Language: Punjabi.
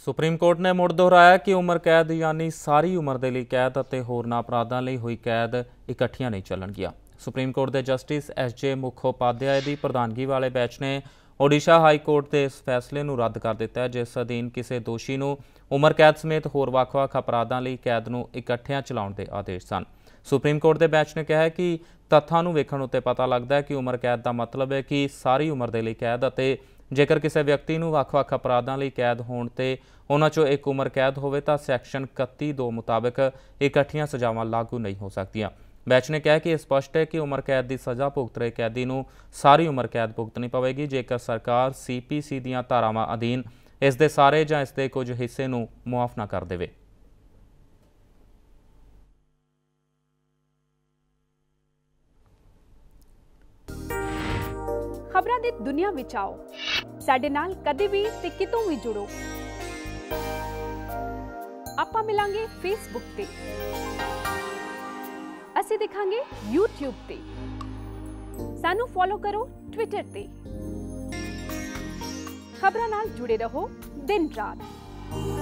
ਸੁਪਰੀਮ ਕੋਰਟ ਨੇ ਮੁੜ ਦੁਹਰਾਇਆ ਕਿ ਉਮਰ ਕੈਦ ਯਾਨੀ ਸਾਰੀ ਉਮਰ ਦੇ ਲਈ ਕੈਦ ਅਤੇ ਹੋਰਨਾਂ ਅਪਰਾਧਾਂ ਲਈ ਹੋਈ ਕੈਦ ਇਕੱਠੀਆਂ ਨਹੀਂ ਚੱਲਣਗੀਆਂ। ਸੁਪਰੀਮ ਕੋਰਟ ਦੇ ਜਸਟਿਸ ਐਸ.ਜੇ. ਮੁਖੋਪਾਧਿਆਏ ਦੀ ਪ੍ਰਧਾਨਗੀ ਵਾਲੇ ਬੈਂਚ ਨੇ ओडिशा हाई कोर्ट के इस फैसले ਨੂੰ ਰੱਦ ਕਰ ਦਿੱਤਾ ਹੈ, ਜਿਸ ਅਧੀਨ ਕਿਸੇ ਦੋਸ਼ੀ ਨੂੰ ਉਮਰ ਕੈਦ ਸਮੇਤ ਹੋਰ ਵੱਖ-ਵੱਖ ਅਪਰਾਧਾਂ ਲਈ ਕੈਦ ਨੂੰ ਇਕੱਠਿਆਂ ਚਲਾਉਣ ਦੇ ਆਦੇਸ਼ ਸਨ। ਸੁਪਰੀਮ ਕੋਰਟ ਦੇ ਬੈਂਚ ਨੇ ਕਿਹਾ ਹੈ ਕਿ ਤੱਥਾਂ ਨੂੰ ਵੇਖਣ ਉੱਤੇ ਪਤਾ ਲੱਗਦਾ ਹੈ ਕਿ ਉਮਰ ਕੈਦ ਦਾ ਮਤਲਬ ਹੈ ਕਿ ਸਾਰੀ ਉਮਰ ਦੇ ਲਈ ਕੈਦ, ਅਤੇ ਜੇਕਰ ਕਿਸੇ ਵਿਅਕਤੀ ਨੂੰ ਵੱਖ-ਵੱਖ ਅਪਰਾਧਾਂ ਲਈ ਕੈਦ ਹੋਣ ਤੇ ਉਹਨਾਂ 'ਚੋਂ ਇੱਕ ਉਮਰ ਕੈਦ ਹੋਵੇ ਤਾਂ ਸੈਕਸ਼ਨ 31(2) ਮੁਤਾਬਕ ਇਕੱਠੀਆਂ ਸਜ਼ਾਵਾਂ ਲਾਗੂ ਨਹੀਂ ਹੋ ਸਕਦੀਆਂ। ਬੈਂਚ ਨੇ ਕਿਹਾ ਕਿ ਇਹ ਸਪਸ਼ਟ ਹੈ ਕਿ ਉਮਰ कैद की सज़ा भुगत रहे कैदी ਨੂੰ ਸਾਰੀ ਉਮਰ कैद भुगतनी पवेगी ਜੇਕਰ ਸਰਕਾਰ CPC ਦੀਆਂ ਧਾਰਾਵਾਂ ਅਧੀਨ ਇਸ ਦੇ ਸਾਰੇ ਜਾਂ ਇਸ ਦੇ ਕੁਝ ਹਿੱਸੇ ਨੂੰ ਮੁਆਫ ਨਾ ਕਰ ਦੇਵੇ। ਖਬਰਾਂ ਦੀ ਦੁਨੀਆ ਵਿੱਚ ਆਓ, ਸਾਡੇ ਨਾਲ ਕਦੇ ਵੀ ਤੇ ਕਿਤੋਂ ਵੀ ਜੁੜੋ। ਆਪਾਂ ਮਿਲਾਂਗੇ ਫੇਸਬੁੱਕ ਤੇ, ਅਸੀਂ ਦਿਖਾਂਗੇ YouTube ਤੇ, ਸਾਨੂੰ ਫੋਲੋ ਕਰੋ Twitter ਤੇ। ਖਬਰਾਂ ਨਾਲ ਜੁੜੇ ਰਹੋ ਦਿਨ ਰਾਤ।